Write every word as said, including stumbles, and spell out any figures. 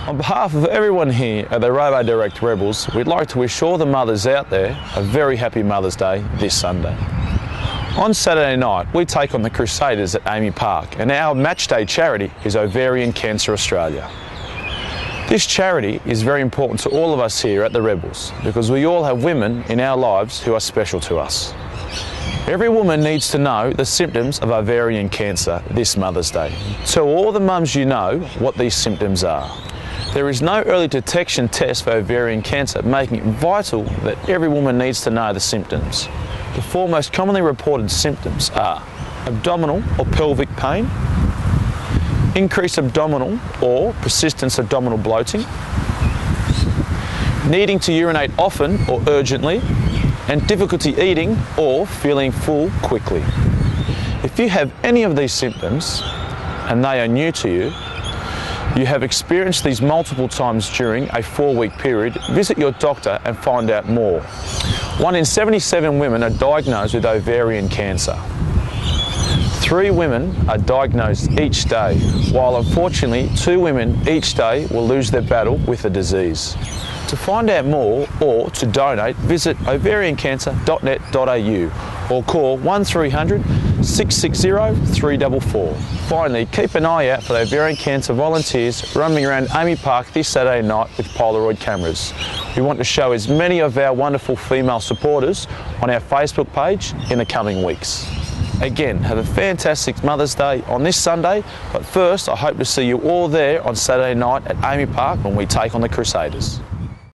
On behalf of everyone here at the RaboDirect Rebels, we'd like to wish all the mothers out there a very happy Mother's Day this Sunday. On Saturday night, we take on the Crusaders at A A M I Park, and our match day charity is Ovarian Cancer Australia. This charity is very important to all of us here at the Rebels because we all have women in our lives who are special to us. Every woman needs to know the symptoms of ovarian cancer this Mother's Day. Tell all the mums you know what these symptoms are. There is no early detection test for ovarian cancer, making it vital that every woman needs to know the symptoms. The four most commonly reported symptoms are abdominal or pelvic pain, increased abdominal or persistent abdominal bloating, needing to urinate often or urgently, and difficulty eating or feeling full quickly. If you have any of these symptoms and they are new to you, you have experienced these multiple times during a four-week period, visit your doctor and find out more. One in seventy-seven women are diagnosed with ovarian cancer. Three women are diagnosed each day, while unfortunately two women each day will lose their battle with the disease. To find out more or to donate, visit ovarian cancer dot net dot A U or call one three hundred, six six zero, three four four. Finally, keep an eye out for the ovarian cancer volunteers roaming around A A M I Park this Saturday night with Polaroid cameras. We want to show as many of our wonderful female supporters on our Facebook page in the coming weeks. Again, have a fantastic Mother's Day on this Sunday, but first I hope to see you all there on Saturday night at A A M I Park when we take on the Crusaders.